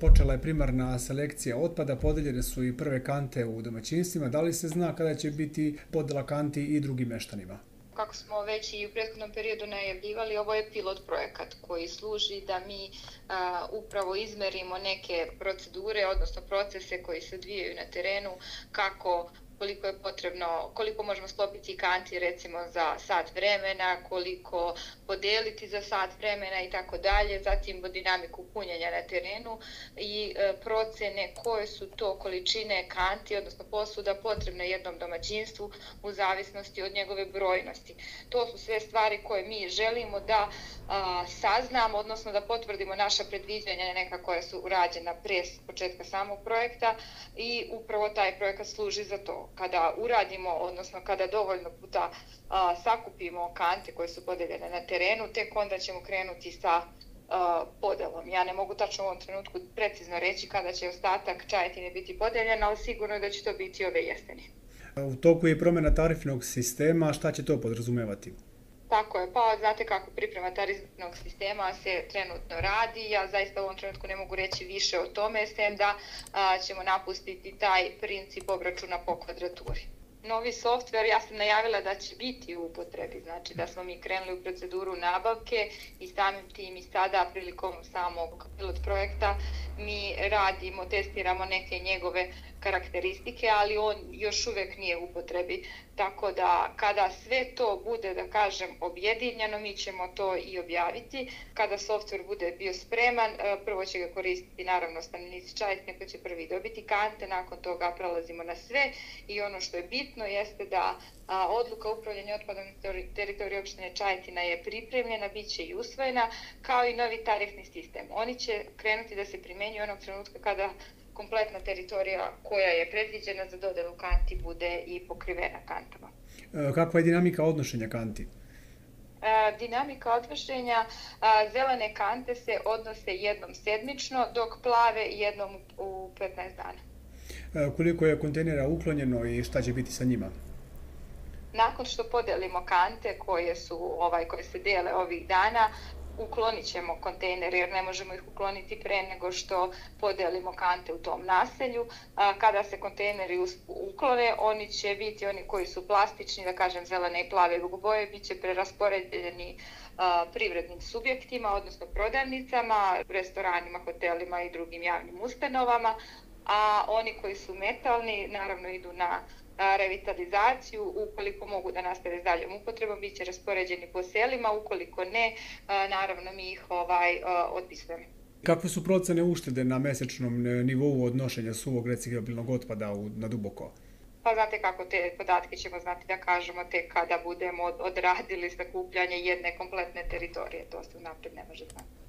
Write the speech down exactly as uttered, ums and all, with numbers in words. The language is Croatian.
počela je primarna selekcija otpada, podeljene su i prve kante u domaćinstvima. Da li se zna kada će biti podela kanti i drugim meštanima? Kako smo već i u prethodnom periodu najavljivali, ovo je pilot projekat koji služi da mi a, upravo izmerimo neke procedure, odnosno procese koji se odvijaju na terenu, kako koliko je potrebno, koliko možemo sklopiti kanti recimo za sat vremena, koliko podeliti za sat vremena i tako dalje, zatim dinamiku punjenja na terenu i e, procene koje su to količine kanti, odnosno posuda potrebne jednom domaćinstvu u zavisnosti od njegove brojnosti. To su sve stvari koje mi želimo da a, saznamo, odnosno da potvrdimo naša predviđanja neka koja su urađena prije početka samog projekta i upravo taj projekat služi za to. Kada uradimo, odnosno kada dovoljno puta a, sakupimo kante koje su podeljene na terenu, tek onda ćemo krenuti sa a, podelom. Ja ne mogu tačno u ovom trenutku precizno reći kada će ostatak Čajetine biti podeljen, ali sigurno je da će to biti ove jeseni. U toku je promjena tarifnog sistema, šta će to podrazumevati? Tako je, pa znate kako priprema tarifnog sistema se trenutno radi. Ja zaista u ovom trenutku ne mogu reći više o tome, sem da a, ćemo napustiti taj princip obračuna po kvadraturi. Novi softver, ja sam najavila da će biti u upotrebi, znači da smo mi krenuli u proceduru nabavke i samim tim i sada prilikom samog pilot projekta mi radimo, testiramo neke njegove karakteristike, ali on još uvijek nije u upotrebi. Tako da kada sve to bude, da kažem, objedinjeno, mi ćemo to i objaviti. Kada softver bude bio spreman, prvo će ga koristiti naravno stanovnici Čajetine koji će prvi dobiti kante, nakon toga prelazimo na sve i ono što je bitno jeste da a, odluka upravljanja otpadom na teritoriju opštine Čajetina je pripremljena, bit će i usvojena, kao i novi tarifni sistem. Oni će krenuti da se primjenjuju onog trenutka kada kompletna teritorija koja je predviđena za dodelu kanti bude i pokrivena kantama. Kakva je dinamika odnošenja kanti? Dinamika odnošenja, zelene kante se odnose jednom sedmično, dok plave jednom u petnaest dana. Koliko je kontejnera uklonjeno i šta će biti sa njima? Nakon što podelimo kante koje su ovaj koje se dele ovih dana, uklonit ćemo kontejnere jer ne možemo ih ukloniti pre nego što podelimo kante u tom naselju. Kada se kontejneri uklone, oni će biti oni koji su plastični, da kažem zelene i plave boje, bit će preraspoređeni privrednim subjektima, odnosno prodavnicama, restoranima, hotelima i drugim javnim ustanovama, a oni koji su metalni naravno idu na revitalizaciju, ukoliko mogu da nastave s daljom upotrebom, bit će raspoređeni po selima, ukoliko ne, naravno mi ih ovaj, otpisujemo. Kakve su procene uštede na mesečnom nivou odnošenja suvog reciklabilnog otpada na Duboko? Pa znate kako, te podatke ćemo znati da kažemo tek kada budemo odradili sakupljanje jedne kompletne teritorije, to se unapred ne može znati.